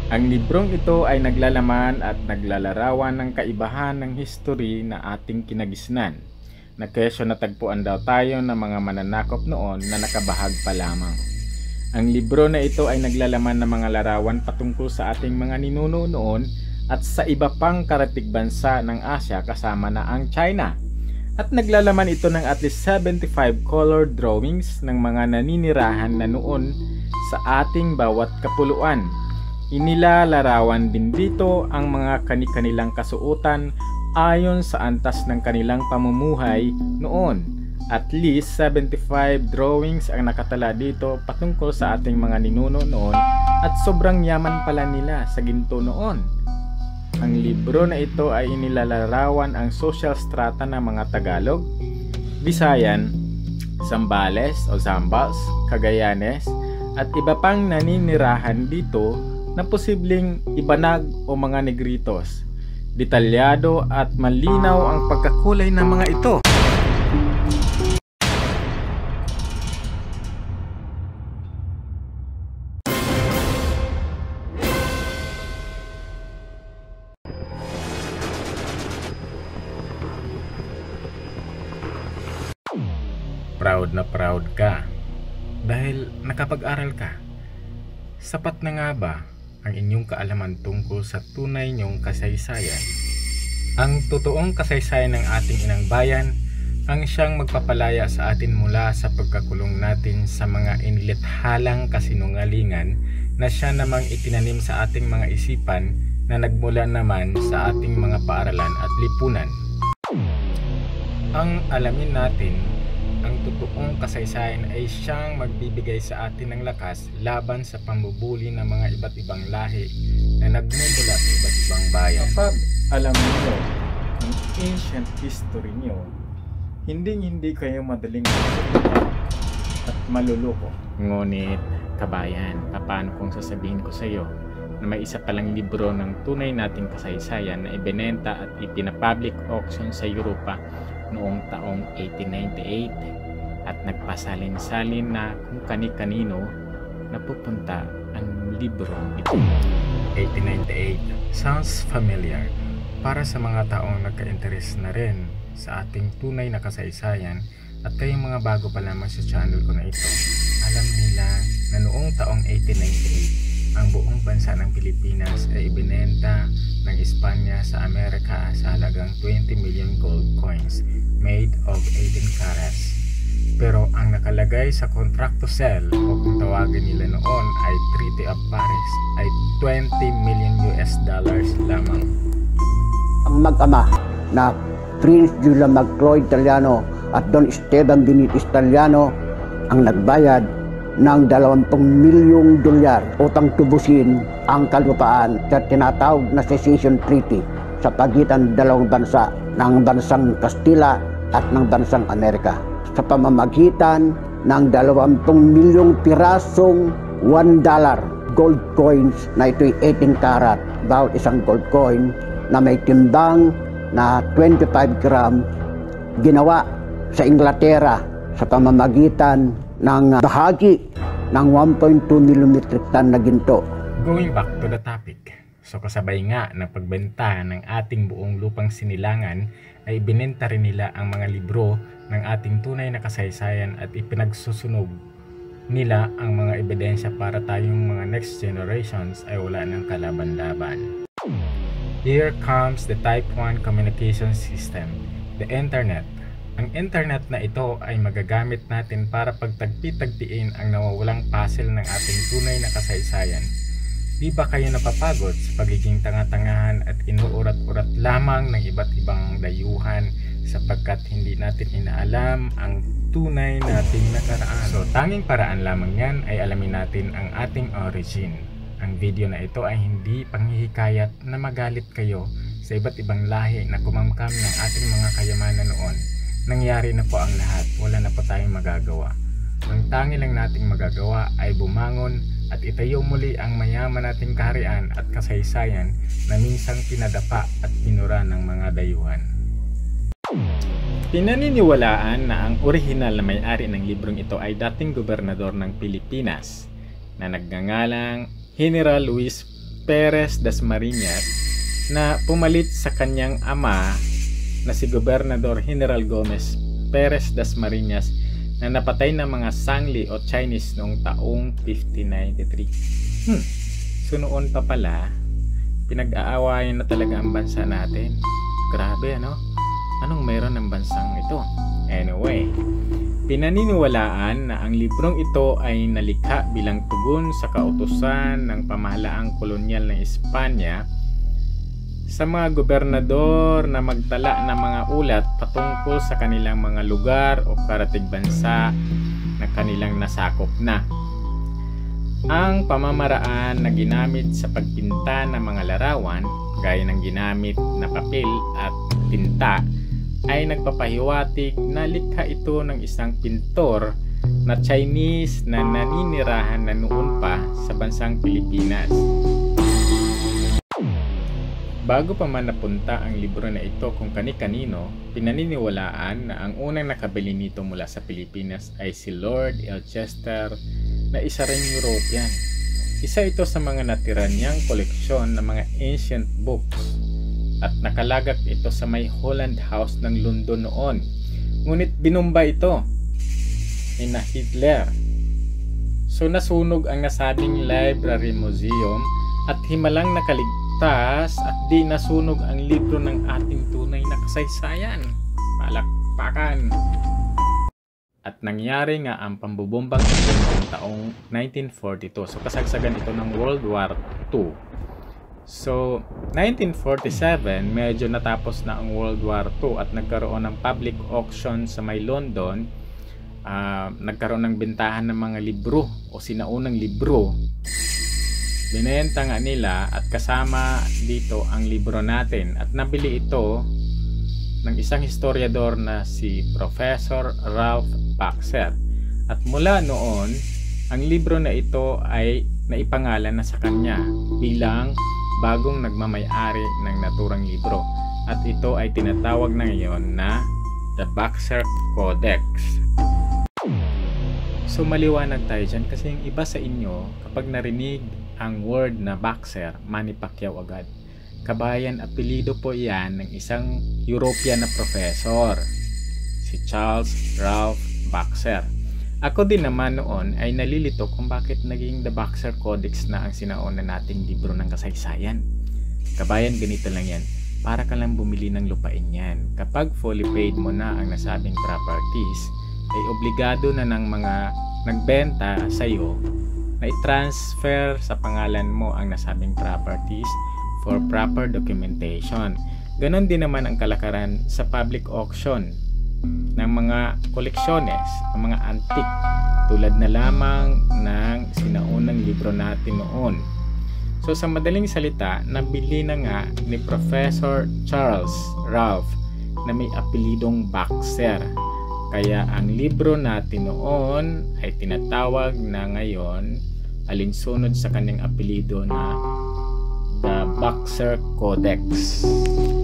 Ang librong ito ay naglalaman at naglalarawan ng kaibahan ng history na ating kinagisnan, na kesyo natagpuan daw tayo ng mga mananakop noon na nakabahag pa lamang. Ang libro na ito ay naglalaman ng mga larawan patungkol sa ating mga ninuno noon at sa iba pang karatig bansa ng Asya kasama na ang China. At naglalaman ito ng at least 75 color drawings ng mga naninirahan na noon sa ating bawat kapuluan. Inilalarawan din dito ang mga kani-kanilang kasuotan ayon sa antas ng kanilang pamumuhay noon. At least 75 drawings ang nakatala dito patungkol sa ating mga ninuno noon at sobrang yaman pala nila sa ginto noon. Ang libro na ito ay inilalarawan ang social strata ng mga Tagalog, Visayans Zambales o Zambals Cagayanes at iba pang naninirahan dito na posibleng Ibanags o mga Negritos. Detalyado at malinaw ang pagkakulay ng mga ito. Proud na proud ka dahil nakapag-aral ka. Sapat na nga ba ang inyong kaalaman tungkol sa tunay niyong kasaysayan? Ang totoong kasaysayan ng ating inang bayan ang siyang magpapalaya sa atin mula sa pagkakulong natin sa mga inilithalang kasinungalingan na siya namang itinanim sa ating mga isipan na nagmula naman sa ating mga paaralan at lipunan. Ang alamin natin ang totoong kasaysayan ay siyang magbibigay sa atin ng lakas laban sa pambubuli ng mga iba't ibang lahi na nagmumula sa iba't ibang bayan. Kapag alam niyo ang ancient history niyo, hindi kayo madaling at maluloko. Ngunit kabayan, paano kung sasabihin ko sa iyo na may isa palang libro ng tunay nating kasaysayan na ibinenta at ipinapublic auction sa Europa noong taong 1898 at nagpasalin-salin na kung kani-kanino napupunta ang libro ito. 1898 sounds familiar para sa mga taong nagka-interes na rin sa ating tunay na kasaysayan at kayong mga bago pa lamang sa channel ko na ito. Alam nila na noong taong 1898 ang buong bansa ng Pilipinas ay ibinenta ng Espanya sa Amerika sa halagang 20 million gold coins made of 18 carats. Pero ang nakalagay sa contract to sell o kung tawagin nila noon ay Treaty of Paris ay 20 million US dollars lamang. Ang mag-ama na Prince Julian Magloy Italiano at Don Esteban Benitez Italiano ang nagbayad ng 20 milyong dolyar upang tubusin ang kalupaan sa tinatawag na Secession Treaty sa pagitan ng dalawang bansa, ng bansang Kastila at ng bansang Amerika. Sa pamamagitan ng 20 milyong pirasong $1 gold coins na ito'y 18 karat, bawat isang gold coin na may timbang na 25 gram, ginawa sa Inglaterra sa pamamagitan ng bahagi ng 1.2 mm ton na ginto. Going back to the topic, so kasabay nga ng pagbenta ng ating buong lupang sinilangan ay binenta rin nila ang mga libro ng ating tunay na kasaysayan at ipinagsusunog nila ang mga ebidensya para tayong mga next generations ay wala ng kalaban-laban. Here comes the Type 1 communication system, the internet. Ang internet na ito ay magagamit natin para pagtagpi-tagpiin ang nawawalang puzzle ng ating tunay na kasaysayan. Di ba kayo napapagod sa pagiging tanga-tangahan at inuurat-urat lamang ng iba't ibang dayuhan sapagkat hindi natin inaalam ang tunay nating nakaraan? So tanging paraan lamang yan ay alamin natin ang ating origin. Ang video na ito ay hindi panghihikayat na magalit kayo sa iba't ibang lahi na kumamkam ng ating mga kayamanan noon. Nangyari na po ang lahat, wala na po tayong magagawa. Ang tangi lang nating magagawa ay bumangon at itayo muli ang mayaman nating kaharian at kasaysayan na minsang pinadapa at pinura ng mga dayuhan. Pinaniniwalaan na ang orihinal na may-ari ng librong ito ay dating gobernador ng Pilipinas na nagngangalang General Luis Pérez Dasmariñas na pumalit sa kanyang ama na si Gobernador General Gómez Pérez Dasmariñas na napatay ng mga Sangli o Chinese noong taong 1593. So noon pa pala, pinag-aawayan na talaga ang bansa natin. Grabe, ano? Anong meron ng bansang ito? Anyway, pinaniniwalaan na ang librong ito ay nalikha bilang tugon sa kautusan ng pamahalaang kolonyal ng Espanya sa mga gobernador na magtala ng mga ulat patungkol sa kanilang mga lugar o karatig bansa na kanilang nasakop na. Ang pamamaraan na ginamit sa pagpinta ng mga larawan, gaya ng ginamit na papel at tinta, ay nagpapahiwatig na likha ito ng isang pintor na Chinese na naninirahan na noon pa sa bansang Pilipinas. Bago pa man napunta ang libro na ito kung kani-kanino, pinaniniwalaan na ang unang nakabili nito mula sa Pilipinas ay si Lord Leicester na isa ring European. Isa ito sa mga natira niyang koleksyon ng mga ancient books at nakalagak ito sa may Holland House ng London noon. Ngunit binumba ito ni na Hitler. So nasunog ang nasabing library museum at himalang nakaligtas at di nasunog ang libro ng ating tunay na kasaysayan. Palakpakan! At nangyari nga ang pambubombang ito noong taong 1942. So kasagsagan ito ng World War II. So 1947, medyo natapos na ang World War II at nagkaroon ng public auction sa may London. Nagkaroon ng bentahan ng mga libro o sinaunang libro. Binenta nga nila at kasama dito ang libro natin at nabili ito ng isang historiador na si Professor Ralph Boxer. At mula noon, ang libro na ito ay naipangalan na sa kanya bilang bagong nagmamay-ari ng naturang libro. At ito ay tinatawag na ngayon na the Boxer Codex. So maliwanag tayo dyan kasi yung iba sa inyo kapag narinig ang word na Boxer, Manny Pacquiao agad. Kabayan, apelido po yan ng isang European na professor, si Charles Ralph Boxer. Ako din naman noon ay nalilito kung bakit naging the Boxer Codex na ang sinauna nating libro ng kasaysayan. Kabayan, ganito lang yan. Para ka lang bumili ng lupain yan. Kapag fully paid mo na ang nasabing properties, ay obligado na ng mga nagbenta sa iyo na i-transfer sa pangalan mo ang nasabing properties for proper documentation. Ganon din naman ang kalakaran sa public auction ng mga koleksyones, ng mga antique, tulad na lamang ng sinaunang libro natin noon. So sa madaling salita, nabili na nga ni Professor Charles Ralph na may apelidong Boxer. Kaya ang libro natin noon ay tinatawag na ngayon alinsunod sa kanyang apelido na the Boxer Codex.